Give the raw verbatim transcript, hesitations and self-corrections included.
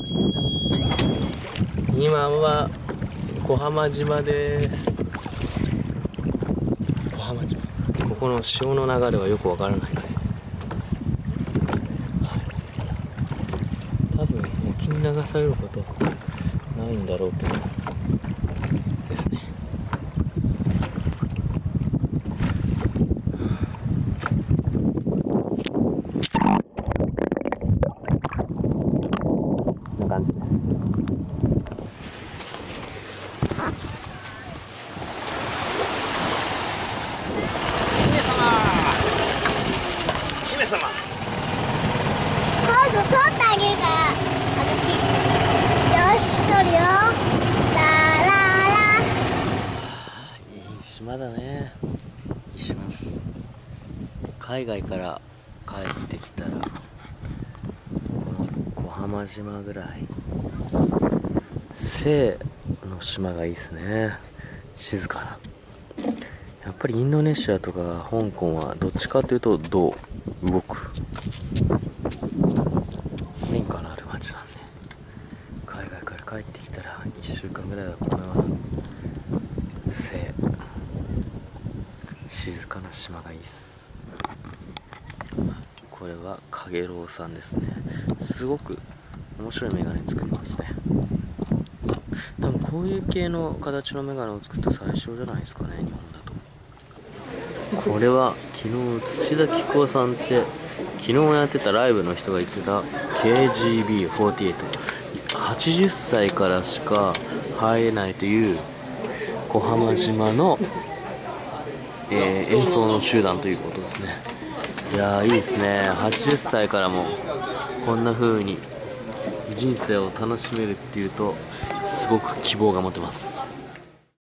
今は小浜島です。小浜島、ここの潮の流れはよくわからないので、多分沖に流されることはないんだろうけどですね。こんな感じです。姫様、 今度取ってあげるから、私。よし、取るよ。ラララ。 いい島だね。いい島です。海外から帰ってきたら、この小浜島ぐらい西の島がいいですね。静かな。やっぱりインドネシアとか香港はどっちかというとどう動く変化のある街なんで、海外から帰ってきたらいっしゅうかんぐらいはこのような静静かな島がいいです。これはかげろうさんですね。すごく面白いメガネ作りますね。多分こういう系の形のメガネを作った最初じゃないですかね、日本だと。これは昨日土田紀子さんって昨日やってたライブの人が言ってた ケージービーフォーティーエイト、 はちじゅっさいからしか入れないという小浜島の、えー演奏の集団ということですね。いやーいいですね。はちじゅっさいからもこんな風に人生を楽しめるっていうとすごく希望が持てます。